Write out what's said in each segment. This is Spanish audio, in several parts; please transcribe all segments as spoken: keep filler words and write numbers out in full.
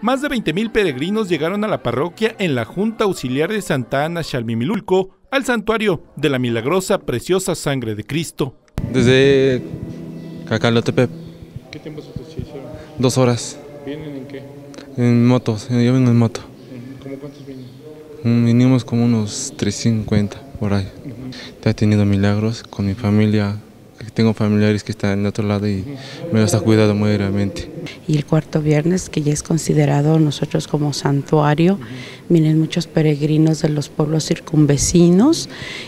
Más de veinte mil peregrinos llegaron a la parroquia en la Junta Auxiliar de Santa Ana Xalmimilulco, al santuario de la milagrosa preciosa sangre de Cristo. Desde Cacalotepec. ¿Qué tiempo se te hicieron? Dos horas. ¿Vienen en qué? En motos, yo vengo en moto. ¿Cómo cuántos vienen? Vinimos como unos trescientos cincuenta por ahí. Uh-huh. He tenido milagros con mi familia. Tengo familiares que están en otro lado y me los ha cuidado muy realmente. Y el cuarto viernes, que ya es considerado nosotros como santuario, vienen muchos peregrinos de los pueblos circunvecinos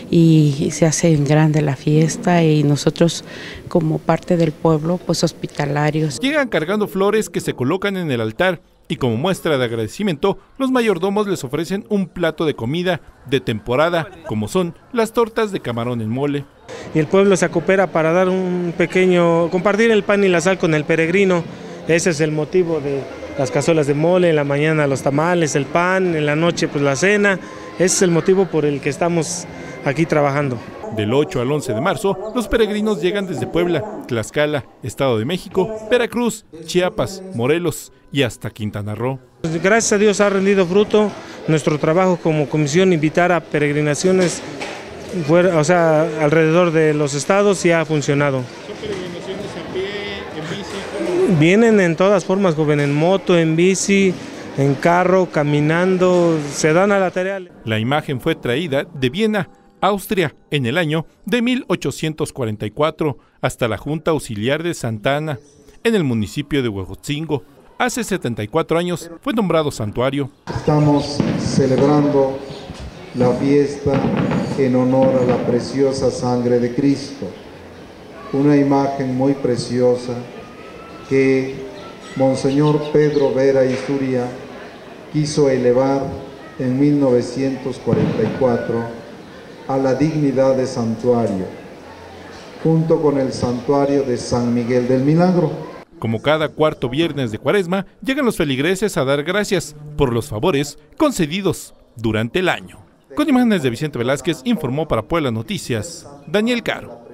y se hace en grande la fiesta, y nosotros como parte del pueblo, pues hospitalarios. Llegan cargando flores que se colocan en el altar, y como muestra de agradecimiento, los mayordomos les ofrecen un plato de comida de temporada, como son las tortas de camarón en mole. Y el pueblo se coopera para dar un pequeño, compartir el pan y la sal con el peregrino. Ese es el motivo de las cazuelas de mole, en la mañana los tamales, el pan, en la noche pues la cena. Ese es el motivo por el que estamos aquí trabajando. Del ocho al once de marzo, los peregrinos llegan desde Puebla, Tlaxcala, Estado de México, Veracruz, Chiapas, Morelos y hasta Quintana Roo. Gracias a Dios ha rendido fruto nuestro trabajo como comisión, invitar a peregrinaciones fuera, o sea, alrededor de los estados, y ha funcionado. ¿Son peregrinaciones a pie, en bici? ¿Cómo? Vienen en todas formas, joven, en moto, en bici, en carro, caminando, se dan a la tarea. La imagen fue traída de Viena, Austria, en el año de mil ochocientos cuarenta y cuatro, hasta la Junta Auxiliar de Santa Ana, en el municipio de Huejotzingo. Hace setenta y cuatro años fue nombrado santuario. Estamos celebrando la fiesta en honor a la preciosa sangre de Cristo, una imagen muy preciosa que Monseñor Pedro Vera Izuria quiso elevar en mil novecientos cuarenta y cuatro a la dignidad de santuario, junto con el santuario de San Miguel del Milagro. Como cada cuarto viernes de Cuaresma, llegan los feligreses a dar gracias por los favores concedidos durante el año. Con imágenes de Vicente Velázquez, informó para Puebla Noticias, Daniel Caro.